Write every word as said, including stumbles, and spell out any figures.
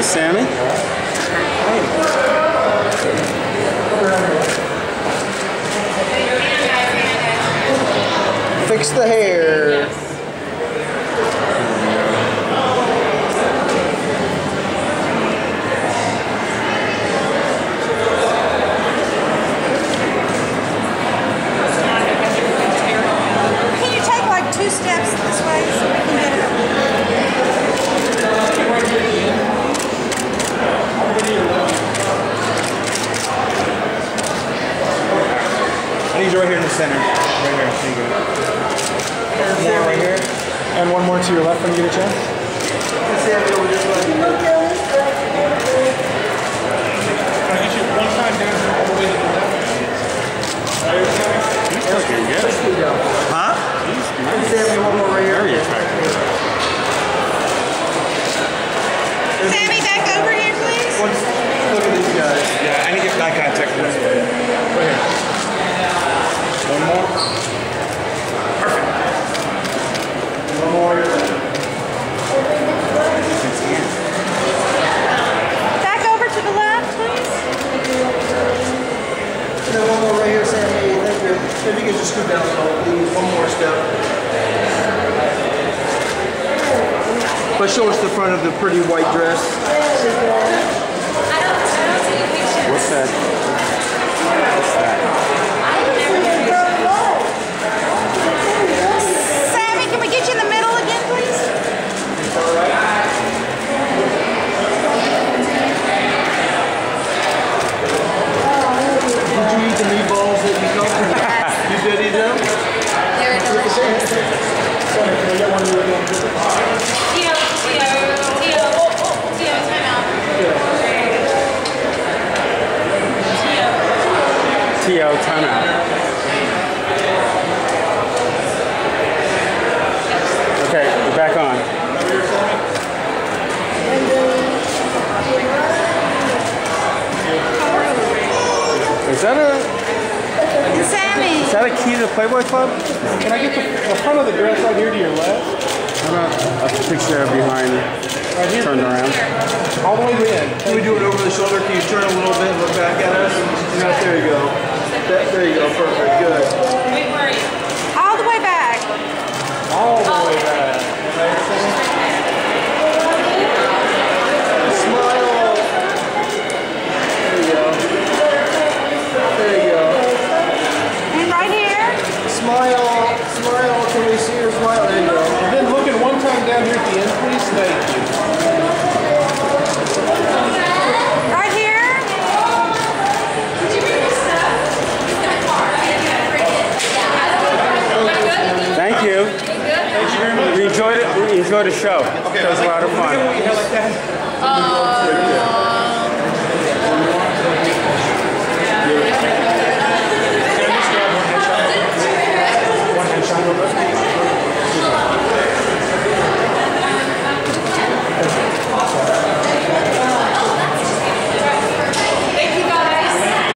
Sammy. Fix the hair. Can you take like two steps this way so we can get it? I need you right here in the center. Right here. There you go. One more right here. And one more to your left when you get a chance. Sammy over this way. Can I get you one time down here all the way to the left? He's looking good. Huh? He's nice. Sammy, one more right here. Very attractive. Sammy, back over here, please. Look at these guys. Yeah, I need to get eye contact with this way. Right here. One more. Perfect. One more. Back over to the left, please. And then one more right here, Sammy. Thank you. Maybe you can just scoot down a little, please. One more step. But show us the front of the pretty white dress. What's that? What's that? Sammy, can we get you in the middle again, please? Did you eat the meatballs that you got? You did eat them? They're delicious. Tio, Tio, Tio, Tio, time out. Tio, timeout. Okay, we're back on. Is that a Sammy. is that a key to the Playboy Club? Can I get the, the front of the dress right here to your left? How about a picture behind Right here? turned around? All the way in. Can we do it over the shoulder? Can you turn a little bit and look back at us? No, there you go. That, there you go. Perfect. Good. Wait, where are you? All the way back. All the way back. Smile. There you go. There you go. And right here. Smile. Smile. Can we see your smile? There you go. And then looking one time down here at the end, please. Thank you. Right here. Thank you. We enjoyed it. We enjoyed the show. It was a lot of fun. You like that? Um,